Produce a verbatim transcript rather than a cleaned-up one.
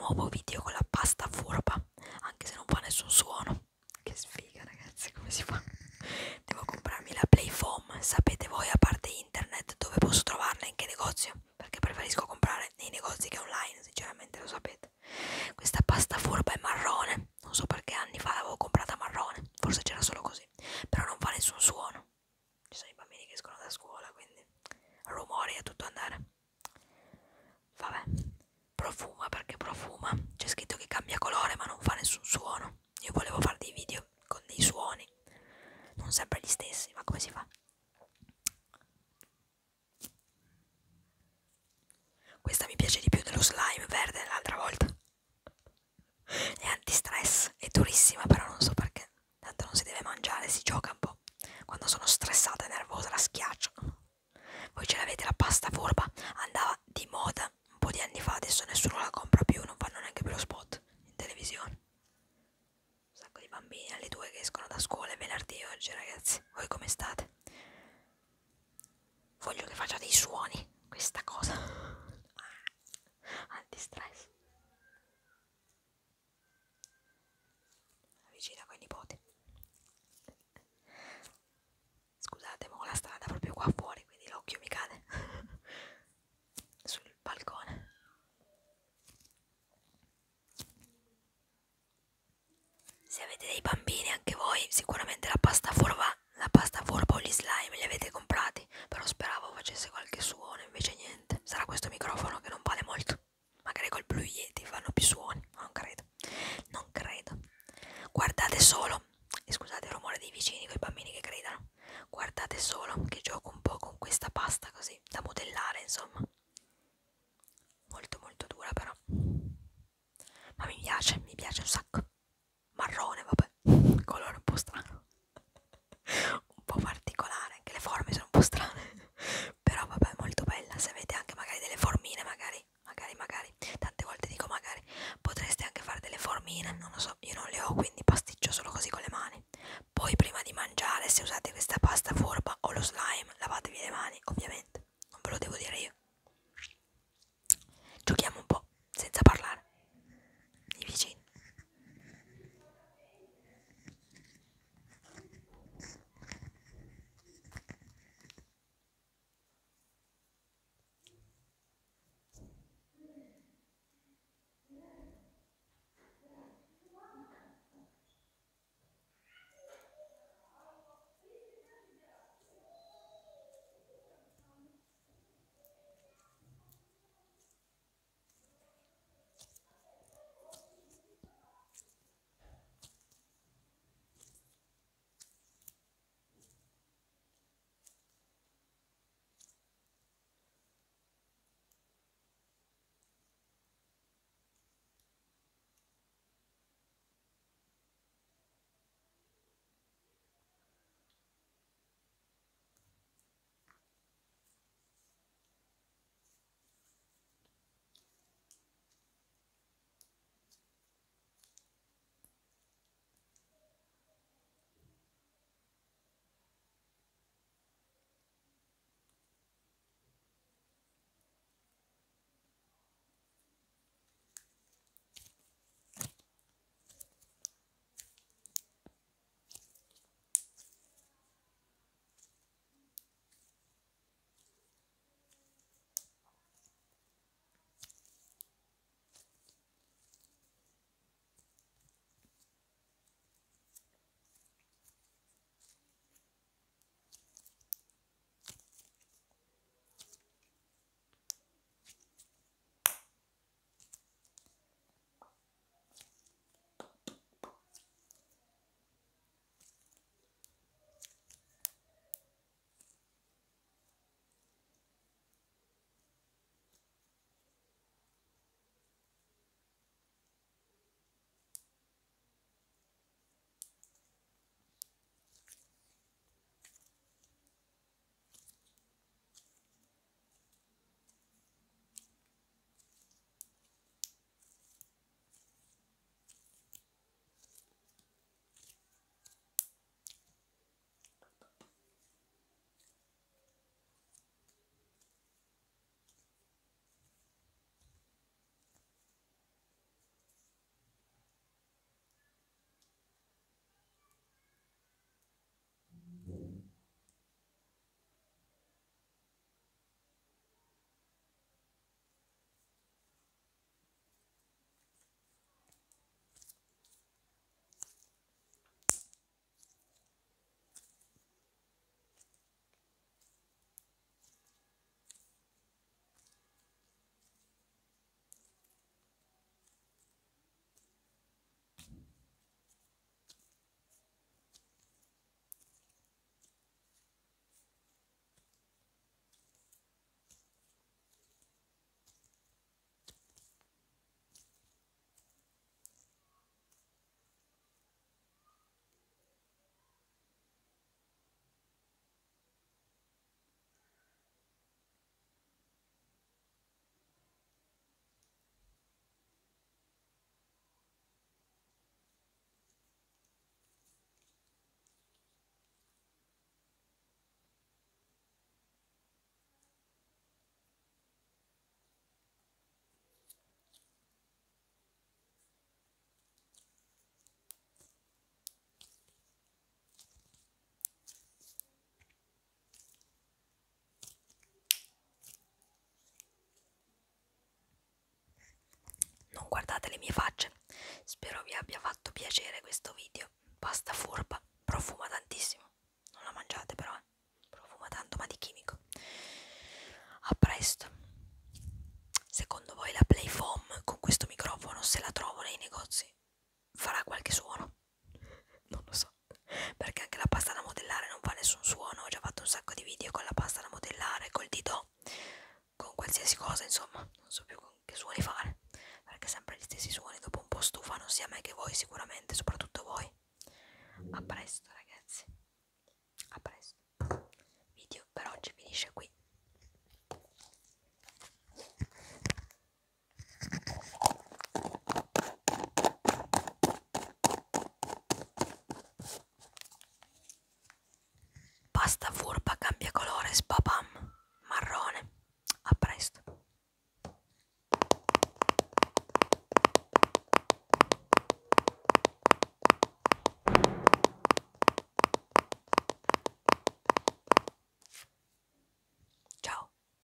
nuovo video con la pasta furba, anche se non fa nessun suono. Che sfiga, ragazzi, come si fa? Devo comprarmi la Play Foam. Sapete voi, a parte internet, dove posso trovarla, in che negozio? Perché preferisco comprare nei negozi che online, sinceramente, lo sapete. Questa pasta furba è marrone, non so perché anni fa l'avevo comprata marrone, forse c'era solo così, però non fa nessun suono. Ci sono i bambini che escono da scuola, quindi rumori a tutto andare. Vabbè, profuma perché profuma, c'è scritto che cambia colore ma non fa nessun suono. Io volevo fare dei video con dei suoni, non sempre gli stessi, ma come si fa? Questa mi piace di più dello slime verde dell'altra volta. È antistress, è durissima, però non so perché. Tanto non si deve mangiare, si gioca un po'. Quando sono stressata e nervosa la schiaccio. Voi ce l'avete la pasta furba? Andava di moda un po' di anni fa, adesso nessuno la compra più, non fanno neanche più lo spot in televisione. Un sacco di bambini alle due che escono da scuola, è venerdì oggi, ragazzi. Voi come state? Voglio che faccia dei suoni questa cosa. Antistress. La vicina con i nipoti. Scusate, ma ho la strada proprio qua fuori, quindi l'occhio mi cade sul balcone. Se avete dei bambini anche voi, sicuramente la pasta furba, la pasta furba o gli slime li avete comprati, però speravo facesse qualche suono, invece niente. Sarà questo microfono che non vale molto. Magari col Blue Yeti fanno più suoni, ma non credo. Non credo. Guardate solo, e scusate il rumore dei vicini con i bambini che gridano. Guardate solo che gioco un po' con questa pasta così, da modellare, insomma. Molto molto dura però. Ma mi piace, mi piace un sacco. Marrone, vabbè, colore un po' strano. Un po' particolare, anche le forme sono un po' strane. Però vabbè, molto bella. Se avete anche magari delle formine, magari, magari, magari, tante volte dico magari, potreste anche fare delle formine, non lo so, io non le ho, quindi pasticcio solo così con le mani. Poi prima di mangiare, se usate questa pasta furba o lo slime, lavatevi le mani, ovviamente. Non ve lo devo dire io. Giochiamo un po', senza parlare. I vicini. guardate le mie facce. Spero vi abbia fatto piacere questo video. Pasta furba, profuma tantissimo, non la mangiate però, eh. Profuma tanto ma di chimico. A presto. Secondo voi la Playfoam con questo microfono, se la trovo nei negozi, farà qualche suono? Non lo so, perché anche la pasta da modellare non fa nessun suono. Ho già fatto un sacco di video con la pasta da modellare, col dito, con qualsiasi cosa, insomma, non so più con che suoni fare, perché sempre gli stessi suoni dopo un po' stufano sia me che voi sicuramente, soprattutto voi. A presto ragazzi, a presto. Il video per oggi finisce qui. Pasta furba cambia